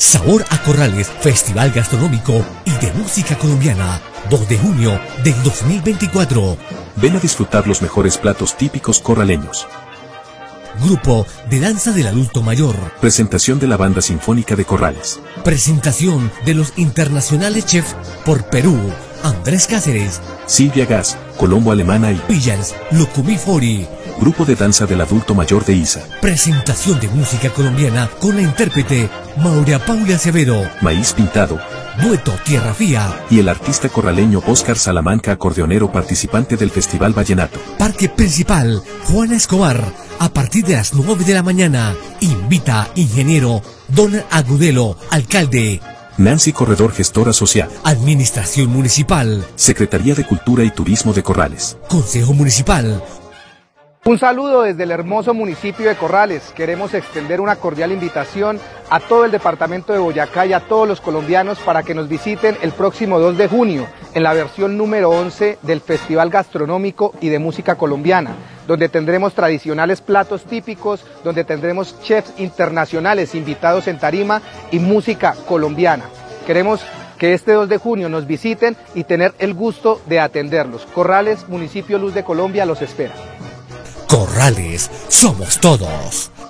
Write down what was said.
Sabor a Corrales, Festival Gastronómico y de Música Colombiana, 2 de junio del 2024. Ven a disfrutar los mejores platos típicos corraleños. Grupo de Danza del Adulto Mayor. Presentación de la Banda Sinfónica de Corrales. Presentación de los internacionales chefs por Perú, Andrés Cáceres, Silvia Gas, Colombo Alemana y Villans, Lucumí Fori. Grupo de Danza del Adulto Mayor de ISA. Presentación de música colombiana con la intérprete Maura Paula Acevedo. Maíz Pintado. Dueto Tierra Fía. Y el artista corraleño Óscar Salamanca, acordeonero participante del Festival Vallenato. Parque Principal, Juana Escobar. A partir de las 9 de la mañana. Invita ingeniero Don Agudelo, alcalde. Nancy Corredor, gestora social. Administración Municipal. Secretaría de Cultura y Turismo de Corrales. Consejo Municipal. Un saludo desde el hermoso municipio de Corrales. Queremos extender una cordial invitación a todo el departamento de Boyacá y a todos los colombianos para que nos visiten el próximo 2 de junio en la versión número 11 del Festival Gastronómico y de Música Colombiana, donde tendremos tradicionales platos típicos, donde tendremos chefs internacionales invitados en tarima y música colombiana. Queremos que este 2 de junio nos visiten y tener el gusto de atenderlos. Corrales, municipio Luz de Colombia, los espera. Corrales, somos todos.